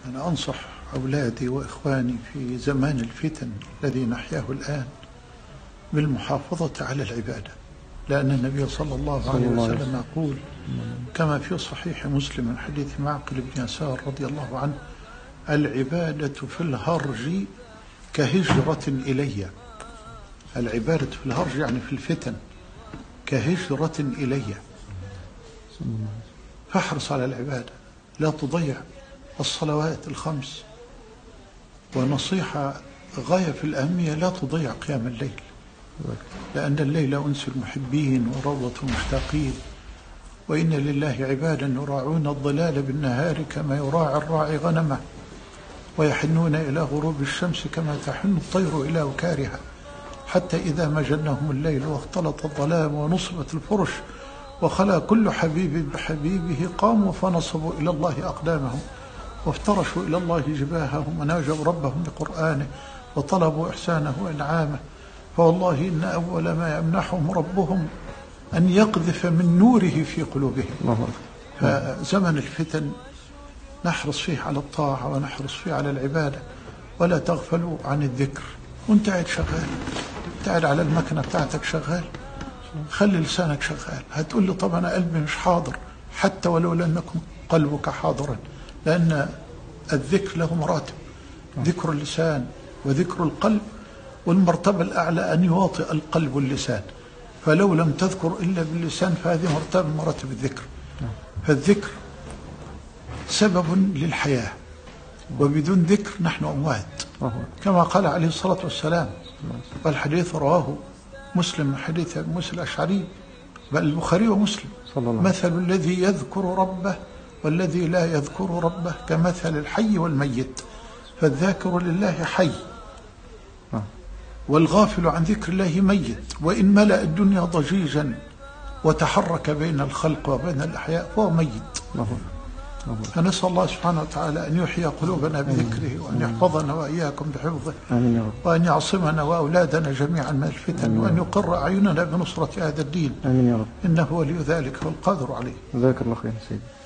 أنا أنصح أولادي وإخواني في زمان الفتن الذي نحياه الآن بالمحافظة على العبادة، لأن النبي صلى الله عليه وسلم يقول كما في صحيح مسلم من حديث معقل بن يسار رضي الله عنه: العبادة في الهرج كهجرة إلي. العبادة في الهرج يعني في الفتن كهجرة إلي. فاحرص على العبادة، لا تضيع الصلوات الخمس، ونصيحة غاية في الأهمية: لا تضيع قيام الليل، لأن الليل أنس المحبين وروضة المشتاقين، وإن لله عبادا يراعون الظلال بالنهار كما يراعي الراعي غنمه، ويحنون إلى غروب الشمس كما تحن الطير إلى وكارها، حتى إذا ما جنهم الليل واختلط الظلام ونصبت الفرش وخلا كل حبيب بحبيبه قاموا فنصبوا إلى الله أقدامهم وافترشوا إلى الله جباههم وناجوا ربهم بقرآنه وطلبوا إحسانه وإنعامه، فوالله إن أول ما يمنحهم ربهم أن يقذف من نوره في قلوبهم. فزمن الفتن نحرص فيه على الطاعة ونحرص فيه على العبادة، ولا تغفلوا عن الذكر. وانت قاعد شغال، قاعد على المكنة بتاعتك شغال، خلي لسانك شغال. هتقول لي طب أنا قلبي مش حاضر، حتى ولو لم يكن قلبك حاضرا، لأن الذكر له مراتب: ذكر اللسان وذكر القلب، والمرتبة الأعلى أن يواطئ القلب واللسان، فلو لم تذكر إلا باللسان فهذه مرتبة من مراتب الذكر. فالذكر سبب للحياة، وبدون ذكر نحن أموات، كما قال عليه الصلاة والسلام. والحديث رواه مسلم من حديث أبي موسى الأشعري، بل البخاري ومسلم: مثل الذي يذكر ربه والذي لا يذكر ربه كمثل الحي والميت، فالذاكر لله حي، والغافل عن ذكر الله ميت، وإن ملأ الدنيا ضجيجا وتحرك بين الخلق وبين الأحياء فهو ميت. فنسأل الله سبحانه وتعالى أن يحيي قلوبنا بذكره، وأن يحفظنا وإياكم بحفظه، وأن يعصمنا وأولادنا جميعا من الفتن، وأن يقر أعيننا بنصرة هذا الدين، إنه ولي ذلك والقادر عليه. جزاك الله خير سيدي.